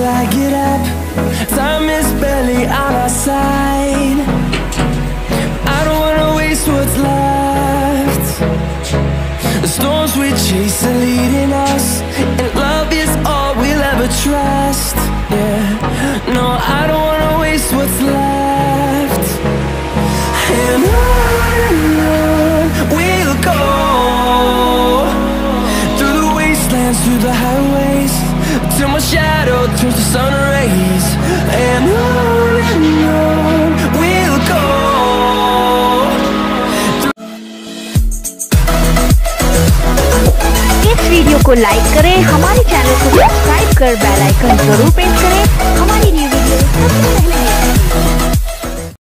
till I get up. Time is barely on our side. I don't wanna waste what's left. The storms we chase are leading us, and love is all we'll ever trust. Yeah, no, I don't wanna waste what's left. And on we'll go, through the wastelands, through the highways, till my shadow turns to sun rays. And on we'll go. इस video को like करें, हमारे channel को subscribe कर bell icon जरूर press करें हमारी new video सबसे पहले